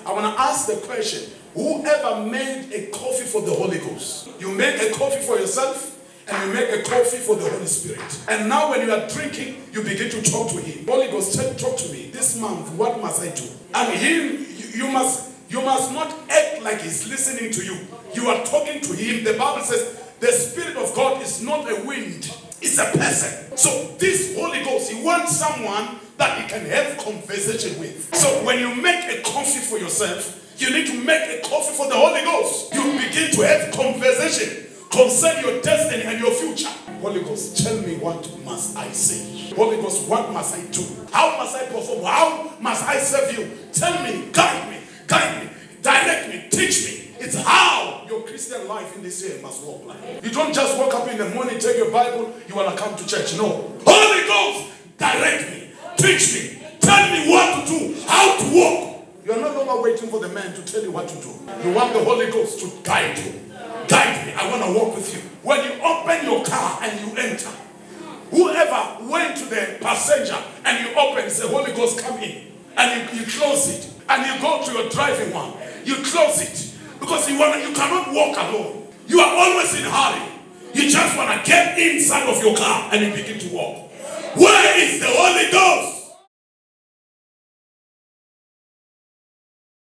I want to ask the question, whoever made a coffee for the Holy Ghost? You make a coffee for yourself, and you make a coffee for the Holy Spirit. And now when you are drinking, you begin to talk to him. Holy Ghost, talk to me. This month, what must I do? And him, you must not act like he's listening to you. You are talking to him. The Bible says, the Spirit of God is not a wind, it's a person. So this Holy Ghost, he wants someone that he can have conversation with. So when you make a coffee for yourself, you need to make a coffee for the Holy Ghost. You begin to have conversation concerning your destiny and your future. Holy Ghost, tell me, what must I say? Holy Ghost, what must I do? How must I perform? How must I serve you? Tell me, guide me, direct me, teach me. It's how your Christian life in this year must walk like. You don't just wake up in the morning, take your Bible, you want to come to church. No. Holy Ghost, direct me, teach me, tell me what to do, how to walk. You are no longer waiting for the man to tell you what to do. You want the Holy Ghost to guide you. Guide me, I want to walk with you. When you open your car and you enter, whoever went to the passenger and you open, say, Holy Ghost, come in. And you close it. And you go to your driving one. You close it. Because you cannot walk alone. You are always in a hurry. You just want to get inside of your car and you begin to walk. Where is the Holy Ghost?